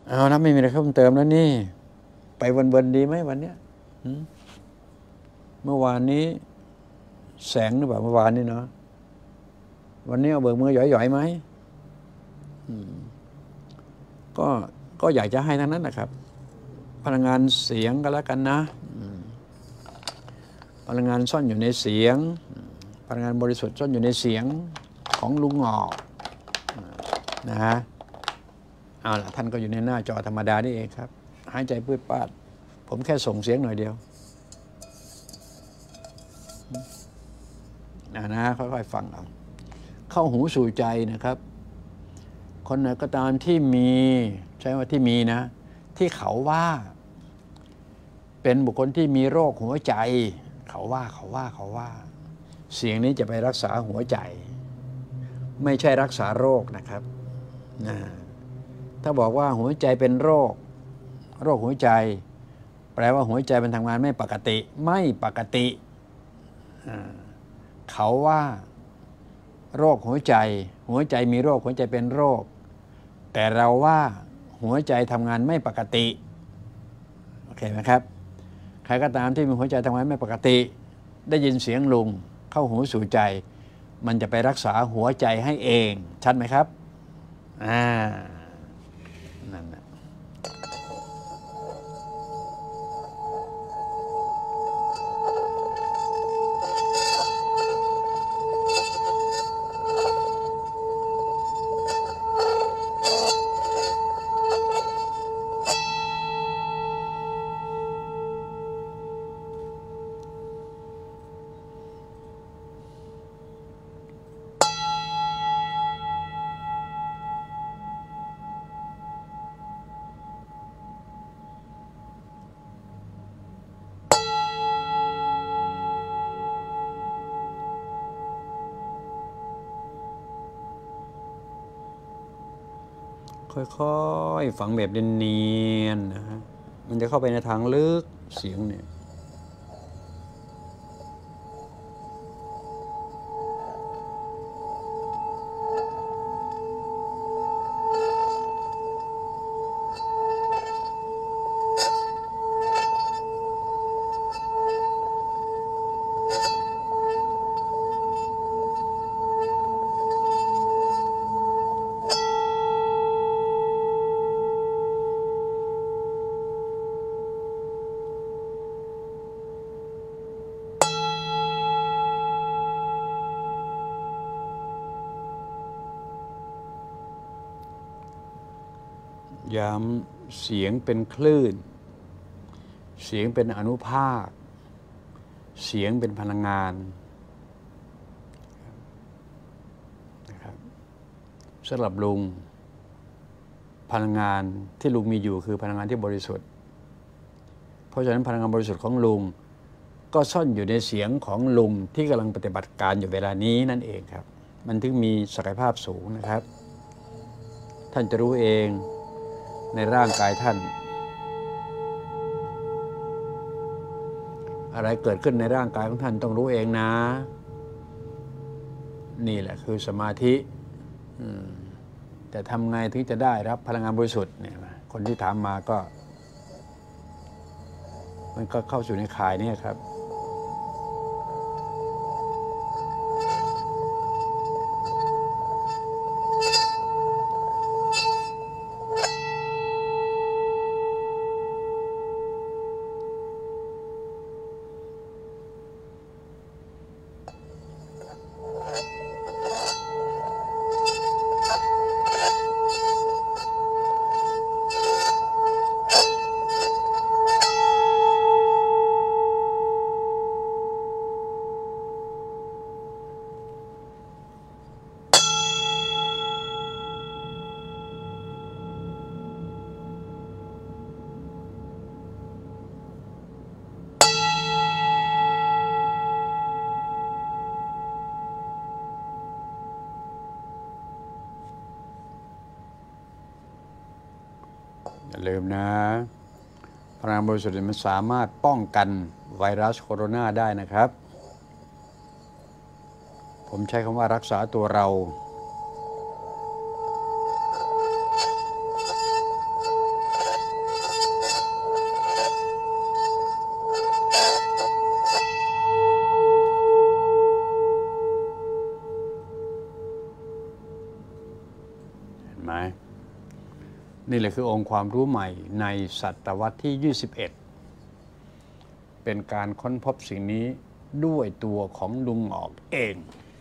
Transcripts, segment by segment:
เอานะไม่มีอะไรเพิ่มเติมแล้วนี่ไปวันๆดีไหมวันเนี้ยเมื่อวานนี้แสงหรือเปล่าเมื่อวานนี้เนาะวันนี้เอาเบิกมือหย่อยๆไหมก็อยากจะให้ทั้งนั้นนะครับพลังงานเสียงก็แล้วกันนะพลังงานซ่อนอยู่ในเสียงพลังงานบริสุทธิ์ซ่อนอยู่ในเสียงของลุงหงอกนะฮะเอาล่ะท่านก็อยู่ในหน้าจอธรรมดานี่เองครับหายใจปืดปาดผมแค่ส่งเสียงหน่อยเดียวนะค่อยๆฟังเอาเข้าหูสู่ใจนะครับคนไหนก็ตามที่มีใช้ว่าที่มีนะที่เขาว่าเป็นบุคคลที่มีโรคหัวใจเขาว่าเสียงนี้จะไปรักษาหัวใจไม่ใช่รักษาโรคนะครับถ้าบอกว่าหัวใจเป็นโรคหัวใจแปลว่าหัวใจมันทำงานไม่ปกติเขาว่าโรคหัวใจมีโรคหัวใจเป็นโรคแต่เราว่าหัวใจทำงานไม่ปกติโอเคไหมครับใครก็ตามที่มีหัวใจทำงานไม่ปกติได้ยินเสียงลุงเข้าหูสู่ใจมันจะไปรักษาหัวใจให้เองชัดไหมครับนั่นนะค่อยๆฝังแบบเนียนๆนะฮะมันจะเข้าไปในทางลึกเสียงเนี่ยย้ำเสียงเป็นคลื่นเสียงเป็นอนุภาคเสียงเป็นพลังงานนะครับสำหรับลุงพลังงานที่ลุงมีอยู่คือพลังงานที่บริสุทธิ์เพราะฉะนั้นพลังงานบริสุทธิ์ของลุงก็ซ่อนอยู่ในเสียงของลุงที่กำลังปฏิบัติการอยู่เวลานี้นั่นเองครับมันถึงมีศักยภาพสูงนะครับท่านจะรู้เองในร่างกายท่านอะไรเกิดขึ้นในร่างกายของท่านต้องรู้เองนะนี่แหละคือสมาธิแต่ทำไงถึงจะได้รับพลังงานบริสุทธิ์เนี่ยคนที่ถามมาก็มันก็เข้าสู่ในข่ายนี้ครับอย่าลืมนะพลังบริสุทธิ์มันสามารถป้องกันไวรัสโคโรนาได้นะครับผมใช้คำว่ารักษาตัวเรานี่แหละคือองค์ความรู้ใหม่ในศตวรรษที่ 21 เป็นการค้นพบสิ่งนี้ด้วยตัวของลุงหงอกเอง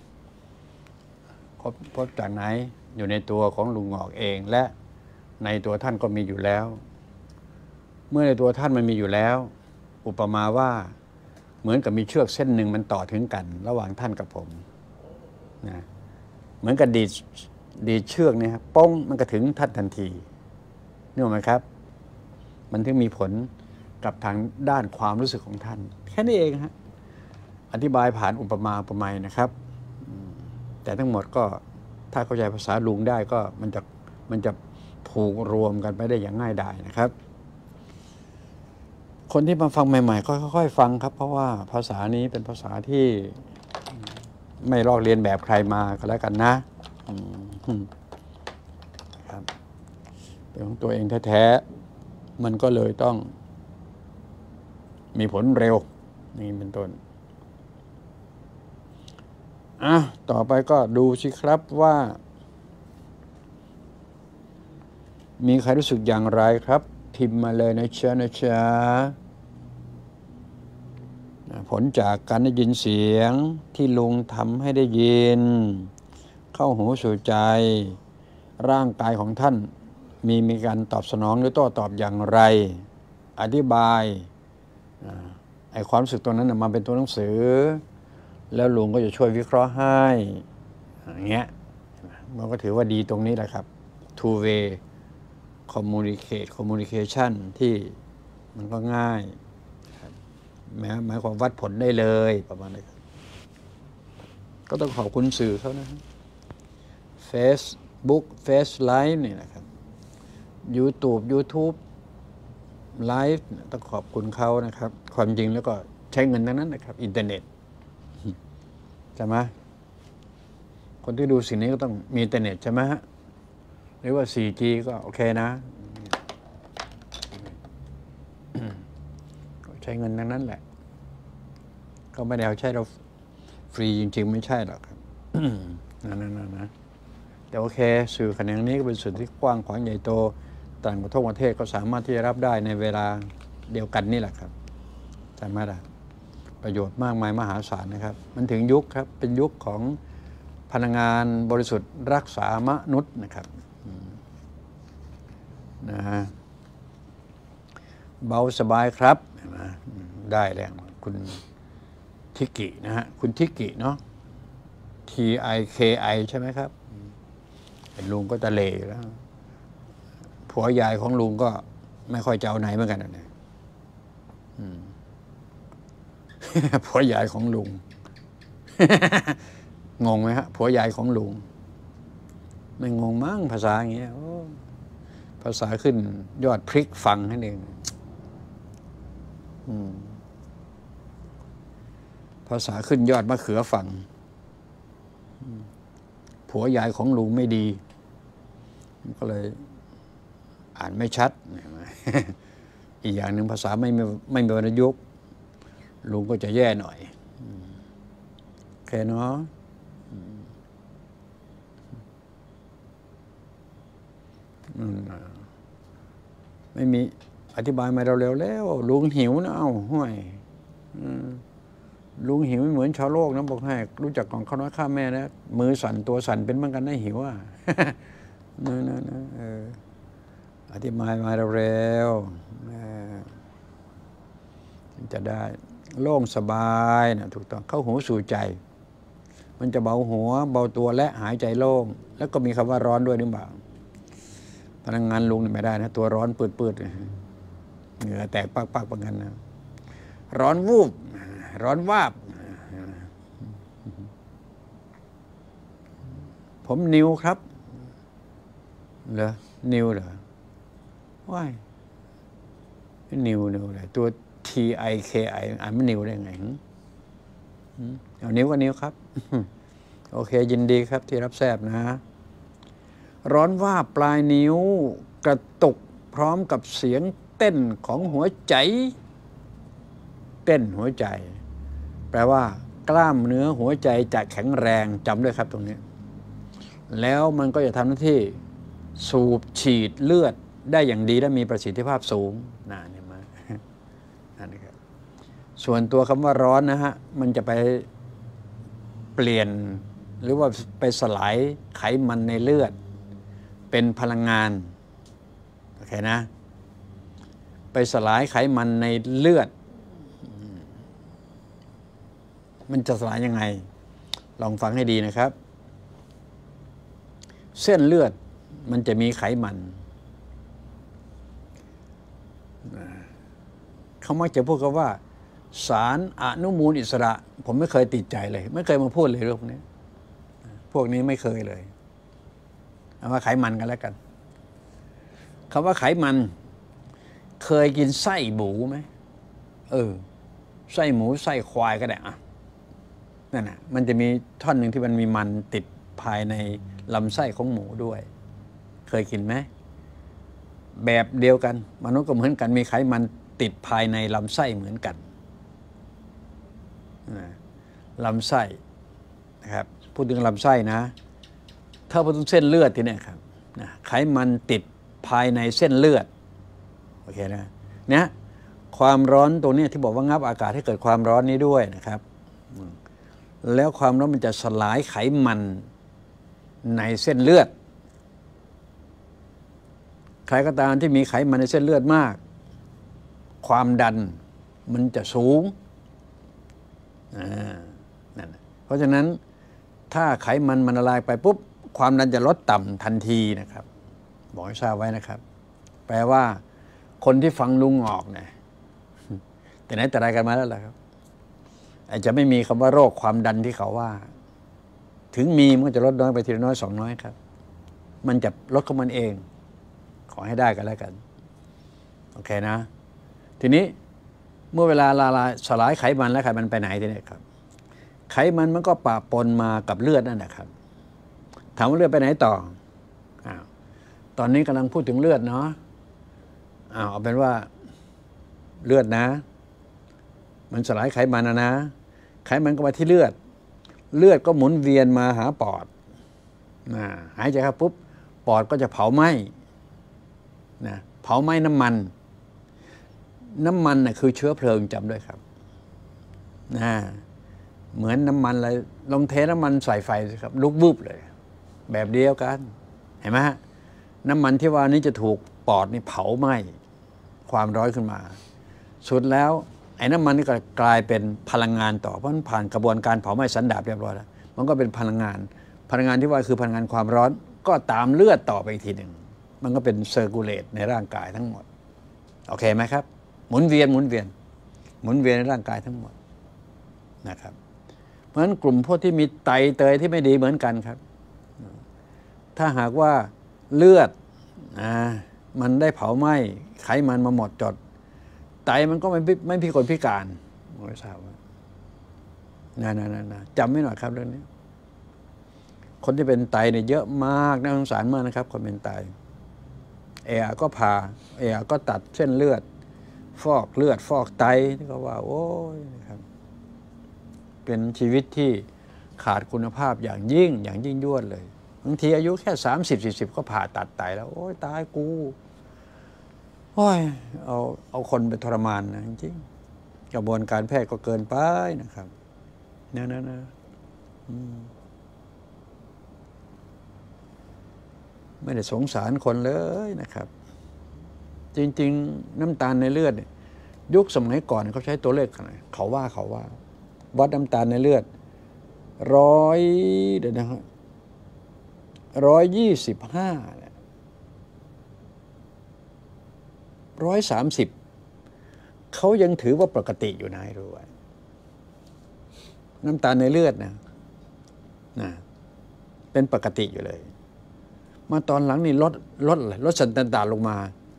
พบจากไหนอยู่ในตัวของลุงหงอกเองและในตัวท่านก็มีอยู่แล้ว เมื่อในตัวท่านมันมีอยู่แล้วอุปมาว่าเหมือนกับมีเชือกเส้นหนึ่งมันต่อถึงกันระหว่างท่านกับผมนะเหมือนกับดีดเชือกเนี่ยครับป้องมันก็ถึงท่านทันทีนึกออกไหมครับมันถึงมีผลกับทางด้านความรู้สึกของท่านแค่นี้เองฮะอธิบายผ่านอุปมาอุปไมยนะครับแต่ทั้งหมดก็ถ้าเข้าใจภาษาลุงได้ก็มันจะผูกรวมกันไปได้อย่างง่ายดายนะครับคนที่มาฟังใหม่ๆก็ค่อยๆฟังครับเพราะว่าภาษานี้เป็นภาษาที่ไม่ลอกเรียนแบบใครมาก็แล้วกันนะครับเป็นของตัวเองแท้ๆมันก็เลยต้องมีผลเร็วนี่เป็นต้นต่อไปก็ดูสิครับว่ามีใครรู้สึกอย่างไรครับพิมพ์มาเลยนะจ๊ะผลจากการได้ยินเสียงที่ลุงทำให้ได้ยินเข้าหูสู่ใจร่างกายของท่านมีการตอบสนองหรือโต้ตอบอย่างไรอธิบายไอ้ความรู้สึกตัวนั้นมาเป็นตัวหนังสือแล้วลุงก็จะช่วยวิเคราะห์ให้อย่างเงี้ยมันก็ถือว่าดีตรงนี้แหละครับ two way communication ที่มันก็ง่ายหมายความวัดผลได้เลยประมาณนี้ก็ต้องขอบคุณสื่อเขานะ Facebook Face Live นี่นะครับ YouTube Live ต้องขอบคุณเขานะครับความจริงแล้วก็ใช้เงินทั้งนั้นนะครับอินเทอร์เน็ตใช่ไหมคนที่ดูสิ่งนี้ก็ต้องมีอินเทอร์เน็ตใช่ไหมฮะหรือว่า 4G ก็โอเคนะใช้เงินทั้งนั้นแหละก็ไม่ได้เอาใช้เราฟรีจริงๆไม่ใช่หรอกครับนะแต่โอเคสื่อแขนงนี้ก็เป็นสื่อที่กว้างขวางใหญ่โตต่างประเทศก็สามารถที่จะรับได้ในเวลาเดียวกันนี่แหละครับใช่ไหมล่ะประโยชน์มากมายมหาศาลนะครับมันถึงยุคครับเป็นยุคของพลังงานบริสุทธิ์รักษามนุษย์นะครับนะฮะเบาสบายครับได้แล้วคุณทิกินะฮะคุณทิกิเนาะ TIKI ใช่ไหมครับลุงก็ตะเลแล้วผัวยายของลุงก็ไม่ค่อยจะเอาไหนเหมือนกันนะผัวยายของลุง งงไหมฮะผัวยายของลุงไม่งงมั้งภาษาอย่างเงี้ยภาษาขึ้นยอดพริกฟังนั่นเองภาษาขึ้นยอดมะเขือฟังผัวยายของลุงไม่ดีก็เลยอ่านไม่ชัดอีกอย่างหนึ่งภาษาไม่มีวรรณยุกต์ลุงก็จะแย่หน่อยโอเคเนาะไม่มีอธิบายมาเร็วๆแล้วลุงหิวนะห่วยลุงหิวไม่เหมือนชาวโลกนะบอกให้รู้จักของข้าวน้อยข้าแม่นะมือสั่นตัวสั่นเป็นเหมือนกันได้หิวนะอธิบายมาเร็วๆจะได้โล่งสบายนะถูกต้องเข้าหูสู่ใจมันจะเบาหัวเบาตัวและหายใจโล่งแล้วก็มีคำว่าร้อนด้วยหรือเปล่าพลังงานลุงไม่ได้นะตัวร้อนปืดๆเหงื่อแตกปักๆประกันนะร้อนวูบร้อนวาบผมนิวครับเหรอนิวเหรอว้ายนิวเลยตัว TIKI อ่านไม่นิวได้ไงเอานิ้วก็นิ้วครับโอเคยินดีครับที่รับแทรกนะร้อนว่าปลายนิ้วกระตุกพร้อมกับเสียงเต้นของหัวใจเต้นหัวใจแปลว่ากล้ามเนื้อหัวใจจะแข็งแรงจำด้วยครับตรงนี้แล้วมันก็จะทำหน้าที่สูบฉีดเลือดได้อย่างดีและมีประสิทธิภาพสูงเนี่ยมานั่นนะครับส่วนตัวคำว่าร้อนนะฮะมันจะไปเปลี่ยนหรือว่าไปสลายไขมันในเลือดเป็นพลังงานโอเคนะไปสลายไขมันในเลือดมันจะสลายยังไงลองฟังให้ดีนะครับเส้นเลือดมันจะมีไขมันเขามักจะพูดกันว่าสารอนุมูลอิสระผมไม่เคยติดใจเลยไม่เคยมาพูดเลยเรื่องนี้พวกนี้ไม่เคยเลยเอาว่าไขมันกันแล้วกันคำว่าไขมันเคยกินไส้หมูไหมไส้หมูไส้ควายก็ได้อะนั่นน่ะมันจะมีท่อนหนึ่งที่มันมีมันติดภายในลำไส้ของหมูด้วยเคยกินไหมแบบเดียวกันมนุษย์ก็เหมือนกันมีไขมันติดภายในลำไส้เหมือนกันลำไส้นะครับพูดถึงลำไส้นะถ้าพูดถึงเส้นเลือดที่นี่ครับไขมันติดภายในเส้นเลือดโอเคนะเนี่ยความร้อนตรงนี้ที่บอกว่างับอากาศให้เกิดความร้อนนี้ด้วยนะครับแล้วความร้อนมันจะสลายไขมันในเส้นเลือดใครก็ตามที่มีไขมันในเส้นเลือดมากความดันมันจะสูงนั่นเพราะฉะนั้นถ้าไขมันมันละลายไปปุ๊บความดันจะลดต่ำทันทีนะครับบอกให้ทราบไว้นะครับแปลว่าคนที่ฟังลุงออกเนี่ยแต่ไหนแต่ไรกันมาแล้วล่ะครับอาจจะไม่มีคำว่าโรคความดันที่เขาว่าถึงมีมันก็จะลดน้อยไปทีละน้อย2 น้อยครับมันจะลดของมันเองขอให้ได้กันแล้วกันโอเคนะทีนี้เมื่อเวลาละลายสลายไขมันแล้วไขมันไปไหนทีนี้ครับไขมันก็ปะปนมากับเลือดนั่นแหละครับถามว่าเลือดไปไหนต่อตอนนี้กำลังพูดถึงเลือดเนาะเอาเป็นว่าเลือดนะมันสลายไขมันนะไขมันก็มาที่เลือดก็หมุนเวียนมาหาปอดหายใจเข้าปุ๊บปอดก็จะเผาไหม้เผาไหม้น้ำมันน่ะคือเชื้อเพลิงจำด้วยครับเหมือนน้ำมันอะไรลงเทน้ำมันใส่ไฟครับลุกบุบเลยแบบเดียวกันเห็นไหมฮะน้ำมันที่ว่านี้จะถูกปอดนี่เผาไหม้ความร้อนขึ้นมาสุดแล้วไอ้น้ำมันนี่ก็กลายเป็นพลังงานต่อเพราะมันผ่านกระบวนการเผาไหม้สันดาปเรียบร้อยแล้วมันก็เป็นพลังงานที่ว่าคือพลังงานความร้อนก็ตามเลือดต่อไปอีกทีหนึ่งมันก็เป็นเซอร์คูลเลตในร่างกายทั้งหมดโอเคไหมครับหมุนเวียนในร่างกายทั้งหมดนะครับเพราะฉะนั้นกลุ่มพวกที่มีไตเตยที่ไม่ดีเหมือนกันครับถ้าหากว่าเลือดมันได้เผาไหม้ไขมันมาหมดจดไตมันก็ไม่พิกลพิการไม่ทราบว่าจำไม่หน่อยครับเรื่องนี้คนที่เป็นไตเนี่ยเยอะมากน่าสงสารมากนะครับคนเป็นไตก็ผ่าก็ตัดเส้นเลือดฟอกเลือดฟอกไตที่เขาว่าโอ้ยนะครับเป็นชีวิตที่ขาดคุณภาพอย่างยิ่งยวดเลยบางทีอายุแค่30-40ก็ผ่าตัดไตแล้วโอ้ยตายกูโอ้ยเอาคนไปทรมานนะจริงกระบวนการแพทย์ก็เกินไปนะครับนะไม่ได้สงสารคนเลยนะครับจริงๆน้ำตาลในเลือดยุคสมัยก่อนเขาใช้ตัวเลขอะไรเขาว่าวัดน้ำตาลในเลือด100เดี๋ยวนะครับ125 130เขายังถือว่าปกติอยู่นะรู้ไว้น้ำตาลในเลือดนะเป็นปกติอยู่เลยมาตอนหลังนี่ลดสันดานลงมา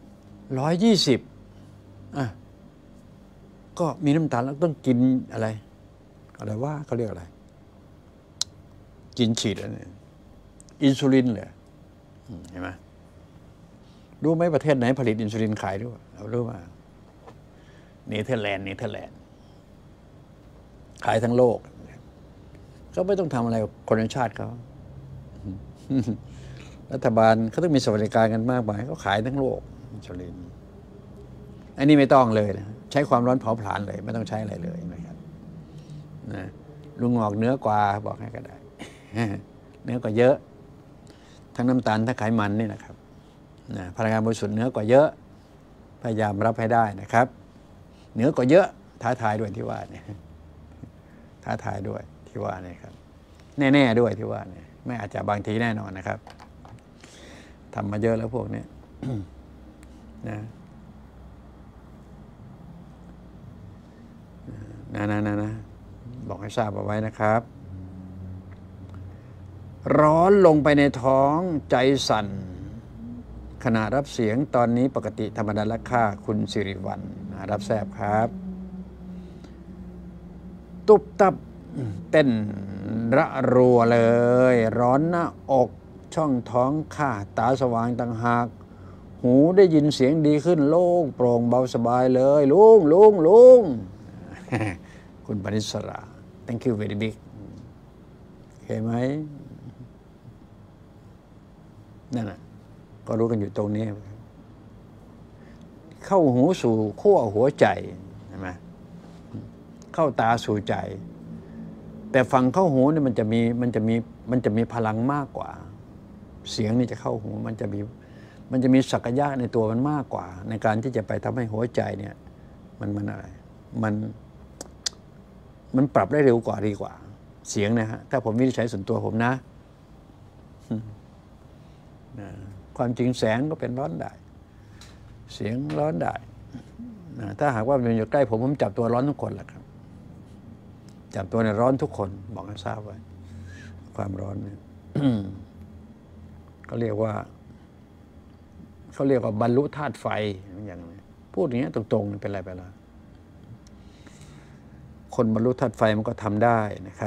120ก็มีน้ำตาลแล้วต้องกินอะไรว่าเขาเรียกอะไรกินฉีดอะไรอินซูลินเลยเห็นไหมรู้ไหมประเทศไหนผลิตอินซูลินขายด้วยเรารู้ว่าเนเธอร์แลนด์ขายทั้งโลกก็ไม่ต้องทำอะไรคนในชาติเขารัฐบาลเขาต้องมีสวัสดิการกันมากมายเขาขายทั้งโลกอินซูลินอันนี้ไม่ต้องเลยนะใช้ความร้อนเผาผลาญเลยไม่ต้องใช้อะไรเลยนะครับนะลุงงอกเนื้อกว่าบอกให้ก็ได้ เนื้อกว่าเยอะทั้งน้ำตาลทั้งไขมันนี่นะครับนะพลังงานบริสุทธิ์เนื้อกว่าเยอะพยายามรับให้ได้นะครับเนื้อกว่าเยอะท้าทายด้วยที่ว่าเนี่ยท้าทายด้วยที่ว่านี่ครับแน่ๆด้วยที่ว่าเนี่ยไม่อาจจะบางทีแน่นอนนะครับทำมาเยอะแล้วพวกนี้ นะบอกให้ทราบเอาไว้นะครับร้อนลงไปในท้องใจสั่นขณะรับเสียงตอนนี้ปกติธรรมดาละค่าคุณสิริวัลย์รับแซบครับตุบตับเต้นระรัวเลยร้อนหน้าอกช่องท้องข้าตาสว่างต่างหากหูได้ยินเสียงดีขึ้นโล่งโปร่งเบาสบายเลยลุง คุณปณิสรา thank you very big เห็นไหมนั่นน่ะก็รู้กันอยู่ตรงนี้เข้าหูสู่ขั้วหัวใจใช่ไหมเข้าตาสู่ใจแต่ฝั่งเข้าหูเนี่ยมันจะมีพลังมากกว่าเสียงนี่จะเข้าหูมันจะมีศักยะในตัวมันมากกว่าในการที่จะไปทำให้หัวใจเนี่ยมันอะไรมันปรับได้เร็วกว่าดีกว่าเสียงนะฮะถ้าผมวินิจฉัยส่วนตัวผมนะความจริงแสงก็เป็นร้อนได้เสียงร้อนได้ถ้าหากว่ามันอยู่ใกล้ผมจับตัวร้อนทุกคนแหละครับจับตัวเนี่ยร้อนทุกคนบอกให้ทราบไว้ความร้อนเนี่ย เขาเรียกว่าบรรลุธาตุไฟอย่างนี้พูดอย่างนี้ตรงๆเป็นไรไปแล้วคนบรรลุธาตุไฟมันก็ทำได้นะครับ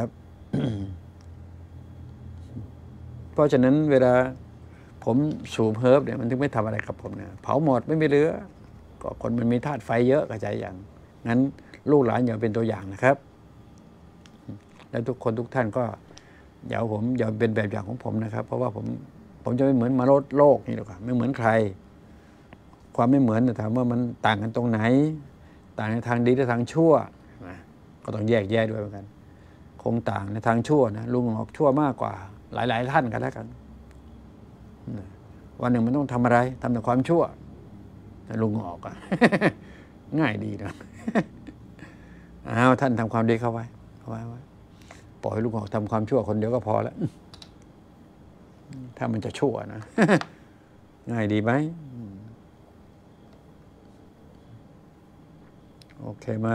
เพราะฉะนั้นเวลาผมสูบเฮิร์บเนี่ยมันถึงไม่ทำอะไรกับผมนะเผาหมดไม่มีเหลือก็คนมันมีธาตุไฟเยอะกระจายอย่างงั้นลูกหลานอย่าเป็นตัวอย่างนะครับและทุกคนทุกท่านก็อย่าเป็นแบบอย่างของผมนะครับเพราะว่าผมจะไม่เหมือนมนุษย์โลกนี่หรอกครับไม่เหมือนใครความไม่เหมือนถามว่ามันต่างกันตรงไหนต่างในทางดีและทางชั่วก็ต้องแยกแยะด้วยเหมือนกันคงต่างในทางชั่วนะลุงออกชั่วมากกว่าหลายท่านกันแล้วกันวันหนึ่งมันต้องทำอะไรทำแต่ความชั่วลุงออก ง่ายดีนะ ท่านทำความดีเข้าไว้ปล่อยลุงออกทำความชั่วคนเดียวก็พอแล้วถ้ามันจะชั่วนะ ง่ายดีไหมโอเคไหม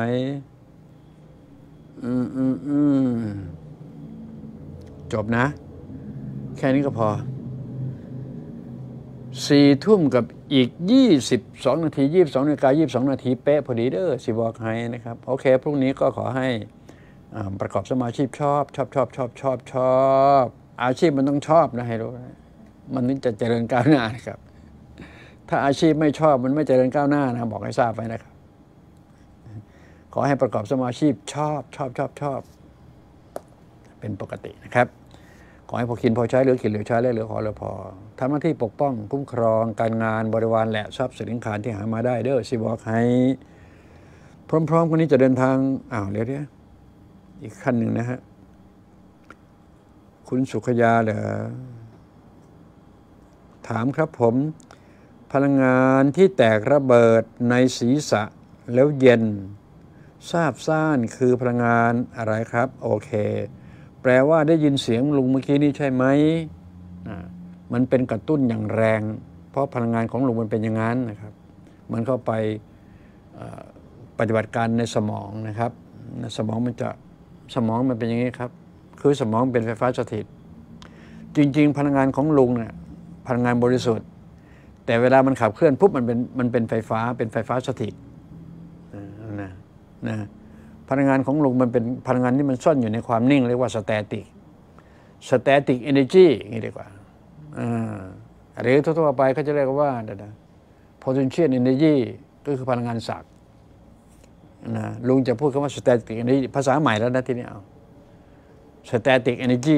จบนะแค่นี้ก็พอ4 ทุ่มกับอีก22 นาที22 นาฬิกา22 นาทีเป๊ะพอดีเด้อสิบอกให้นะครับโอเคพรุ่งนี้ก็ขอให้ประกอบสมาชีพชอบอาชีพมันต้องชอบนะให้รู้มันถึงจะเจริญก้าวหน้านะครับถ้าอาชีพไม่ชอบมันไม่เจริญก้าวหน้านะบอกให้ทราบไว้นะครับขอให้ประกอบสมาชีพชอบเป็นปกตินะครับขอให้พอกินพอใช้เหลือกินเหลือใช้และเหลือขอเหลือพอทำหน้าที่ปกป้องคุ้มครองการงานบริวารและทรัพย์สินขานที่หามาได้เด้อสิบอกให้พร้อมๆกันนี้จะเดินทางเดี๋ยวอีกขั้นหนึ่งนะฮะคุณสุขยาเหรอถามครับผมพลังงานที่แตกระเบิดในศีรษะแล้วเย็นทราบซ่านคือพลังงานอะไรครับโอเคแปลว่าได้ยินเสียงลุงเมื่อกี้นี้ใช่ไหมมันเป็นกระตุ้นอย่างแรงเพราะพลังงานของลุงมันเป็นอย่างนั้นนะครับมันเข้าไปปฏิบัติการในสมองนะครับสมองมันเป็นอย่างนี้ครับคือสมองเป็นไฟฟ้าสถิตจริงๆพลังงานของลุงเนี่ยพลังงานบริสุทธิ์แต่เวลามันขับเคลื่อนปุ๊บมันเป็นไฟฟ้าสถิตนะพลังงานของลุงมันเป็นพลังงานที่มันซ่อนอยู่ในความนิ่งเรียกว่าสแตติกเอเนจีอย่างนี้ดีกว่าหรือทั่วๆไปเขาจะเรียกว่า potential energy ก็คือพลังงานศักดิ์นะลุงจะพูดคำว่า static energy ภาษาใหม่แล้วนะทีนี้static energy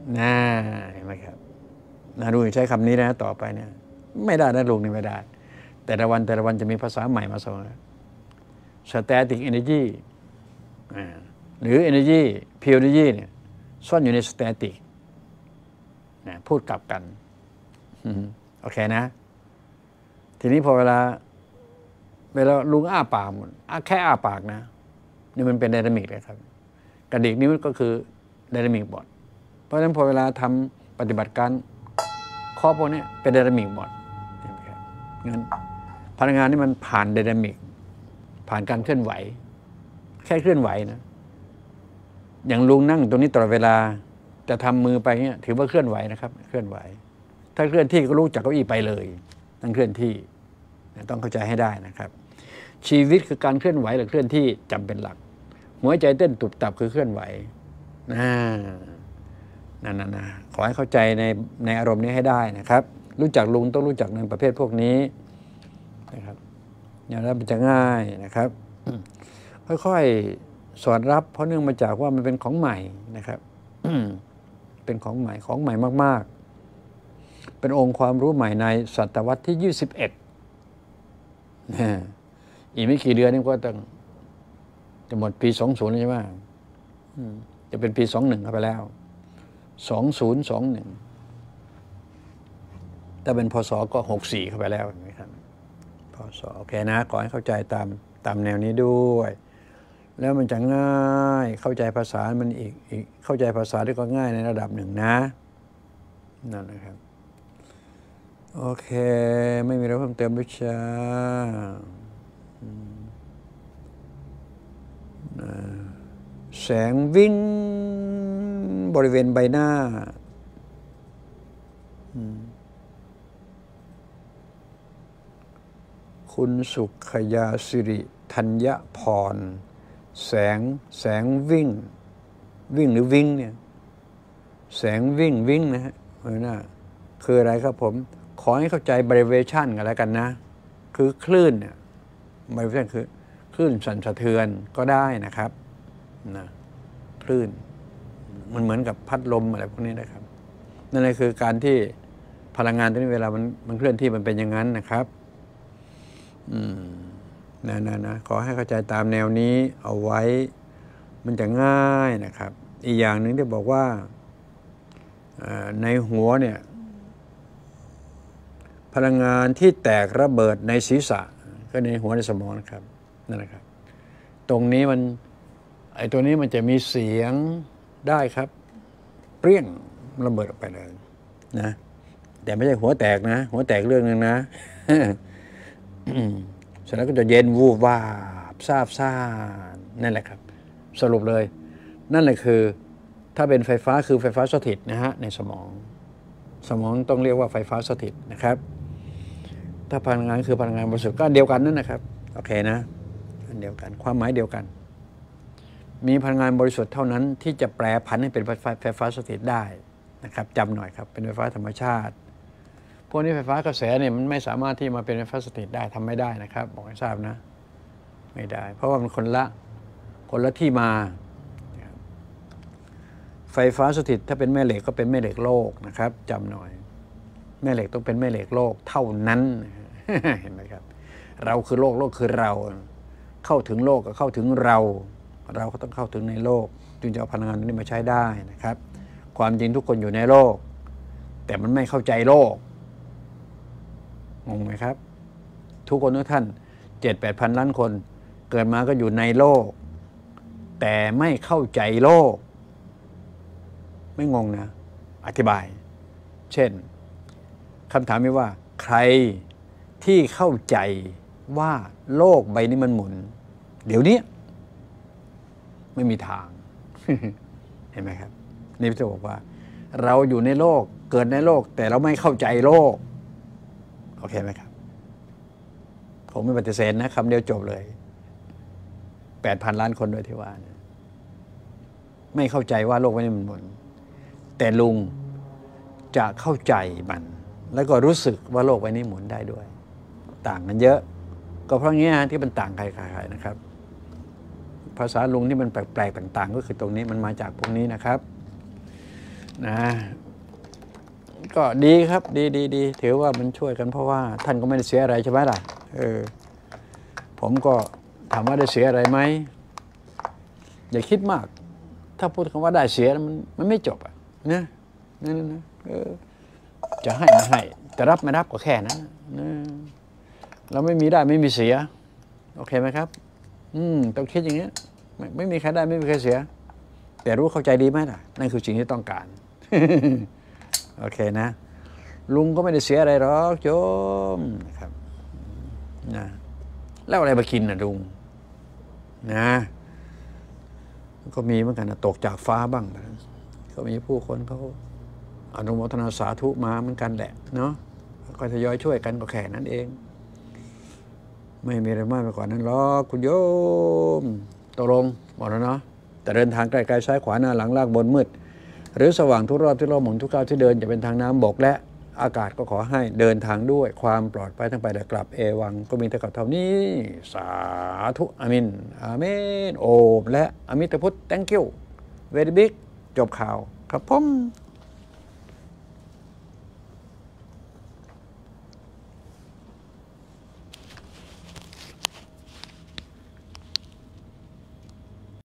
เห็นไหมครับลุงใช้คำนี้นะต่อไปเนี่ยไม่ได้นะลุงนี่ไม่ได้แต่ละวันจะมีภาษาใหม่มาสอน static energy หรือ energy pure energy เนี่ยซ่อนอยู่ใน static พูดกลับกันโอเคนะทีนี้พอเวลาลุงอ้าปากแค่อ้าปากนะนี่มันเป็นไดนามิกเลยครับกระดิกนิ้วก็คือไดนามิกบอดเพราะฉะนั้นพอเวลาทำปฏิบัติการข้อพวกนี้เป็นไดนามิกบอดเห็นไหมครับงั้นพลังงานนี่มันผ่านไดนามิกผ่านการเคลื่อนไหวแค่เคลื่อนไหวนะอย่างลุงนั่งตรงนี้ตลอดเวลาจะทำมือไปเงี้ยถือว่าเคลื่อนไหวนะครับเคลื่อนไหวถ้าเคลื่อนที่ก็ลุกจากเก้าอี้ไปเลยนั่งเคลื่อนที่ต้องเข้าใจให้ได้นะครับชีวิตคือการเคลื่อนไหวหรือเคลื่อนที่จำเป็นหลักหัวใจเต้นตุบตับคือเคลื่อนไหวนั่นขอให้เข้าใจในอารมณ์นี้ให้ได้นะครับรู้จักลุงต้องรู้จักในประเภทพวกนี้นะครับอย่างนั้นมันจะง่ายนะครับค่อยๆสอดรับเพราะเนื่องมาจากว่ามันเป็นของใหม่นะครับเป็นของใหม่มากๆเป็นองค์ความรู้ใหม่ในศตวรรษที่21อีกไม่กี่เดือนนี่ก็ต้องจะหมดปี20ใช่ไหมจะเป็นปี21เข้าไปแล้ว2021ถ้าเป็นพศก็64เข้าไปแล้วเห็นไหมครับพศโอเคนะขอให้เข้าใจตามแนวนี้ด้วยแล้วมันจะง่ายเข้าใจภาษามันอีกเข้าใจภาษาที่ก็ง่ายในระดับหนึ่งนะนั่นนะครับโอเคไม่มีอะไรเพิ่มเติมวิชาแสงวิ่งบริเวณใบหน้าคุณสุขยาสิริธัญพรแสงวิ่งหรือวิ่งเนี่ยแสงวิ่งนะฮะคืออะไรครับผมขอให้เข้าใจ vibration กันแล้วกันนะคือคลื่นเนี่ย vibration คือคลื่นสั่นสะเทือนก็ได้นะครับนะคลื่นมันเหมือนกับพัดลมอะไรพวกนี้นะครับนั่นเลยคือการที่พลังงานตัวนี้เวลามันเคลื่อนที่มันเป็นอย่างนั้นนะครับนะขอให้เข้าใจตามแนวนี้เอาไว้มันจะง่ายนะครับอีกอย่างหนึ่งที่บอกว่าในหัวเนี่ยพลังงานที่แตกระเบิดในศีรษะก็ในหัวในสมองนะครับนั่นแหละครับตรงนี้ตัวนี้มันจะมีเสียงได้ครับเปรี้ยงระเบิดออกไปเลยนะแต่ไม่ใช่หัวแตกนะหัวแตกเรื่องนึงนะเสร็จแล้วก็จะเย็นวูบวาบซาบซ่านนั่นแหละครับสรุปเลยนั่นแหละคือถ้าเป็นไฟฟ้าคือไฟฟ้าสถิตนะฮะในสมองต้องเรียกว่าไฟฟ้าสถิตนะครับถ้าพลังงานคือพลังงานบริสุทธิ์ก็เดียวกันนั่นนะครับโอเคนะอันเดียวกันความหมายเดียวกันมีพลังงานบริสุทธิ์เท่านั้นที่จะแปรผันให้เป็นไฟฟ้าสถิตได้นะครับจำหน่อยครับเป็นไฟฟ้าธรรมชาติพวกนี้ไฟฟ้ากระแสเนี่ยมันไม่สามารถที่มาเป็นไฟฟ้าสถิตได้ทำไม่ได้นะครับบอกให้ทราบนะไม่ได้เพราะว่ามันคนละที่มาไฟฟ้าสถิตถ้าเป็นแม่เหล็กก็เป็นแม่เหล็กโลกนะครับจำหน่อยแม่เหล็กต้องเป็นแม่เหล็กโลกเท่านั้นเห็นไหมครับเราคือโลกคือเราเข้าถึงโลกก็เข้าถึงเราก็ต้องเข้าถึงในโลกจึงจะเอาพลังงานนี้มาใช้ได้นะครับความจริงทุกคนอยู่ในโลกแต่มันไม่เข้าใจโลกงงไหมครับทุกคนทุกท่าน 7-8,000 ล้านคนเกิดมาก็อยู่ในโลกแต่ไม่เข้าใจโลกไม่งงนะอธิบายเช่นคำถามนี้ว่าใครที่เข้าใจว่าโลกใบนี้มันหมุนเดี๋ยวนี้ไม่มีทาง เห็นไหมครับนี่จะบอกว่าเราอยู่ในโลกเกิดในโลกแต่เราไม่เข้าใจโลกโอเคไหมครับผมไม่ปฏิเสธนะคำเดียวจบเลย 8,000 ล้านคนโดยที่ว่าไม่เข้าใจว่าโลกใบนี้มันหมุนแต่ลุงจะเข้าใจมันแล้วก็รู้สึกว่าโลกใบนี้หมุนได้ด้วยต่างกันเยอะก็เพราะงี้ที่มันต่างใครๆนะครับภาษาลุงที่มันแปลกๆต่างๆก็คือตรงนี้มันมาจากพวกนี้นะครับนะก็ดีครับดีถือว่ามันช่วยกันเพราะว่าท่านก็ไม่ได้เสียอะไรใช่ไหมล่ะผมก็ถามว่าได้เสียอะไรไหมอย่าคิดมากถ้าพูดคำว่าได้เสียมันไม่จบนะนั่นจะให้ไม่ให้จะรับไม่รับก็แค่นั้นเราไม่มีได้ไม่มีเสียโอเคไหมครับต้องคิดอย่างนี้ไม่มีใครได้ไม่มีใครเสียแต่รู้เข้าใจดีไหมล่ะนั่นคือสิ่งที่ต้องการ โอเคนะลุงก็ไม่ได้เสียอะไรหรอกโยมนะครับนะแล้วอะไรมากินนะลุงนะก็มีเหมือนกันนะตกจากฟ้าบ้างก็มีผู้คนเขาอนุโมทนาสาธุมาเหมือนกันแหละเนาะก็ทยอยช่วยกันก็แค่นั้นเองไม่มีอะไรมากไปกว่านั้นหรอกคุณโยมตกลงบอกแล้วเนาะแต่เดินทางไกลๆซ้ายขวาหน้าหลังล่างบนมืดหรือสว่างทุกรอบที่เราหมุนทุกก้าวที่เดินจะเป็นทางน้ำบกและอากาศก็ขอให้เดินทางด้วยความปลอดภัยทั้งไปและกลับเอวังก็มีแต่กับเท่านี้สาธุอามินอาเมนโอมและอมิตพุทธ thank you very big จบข่าวครับผม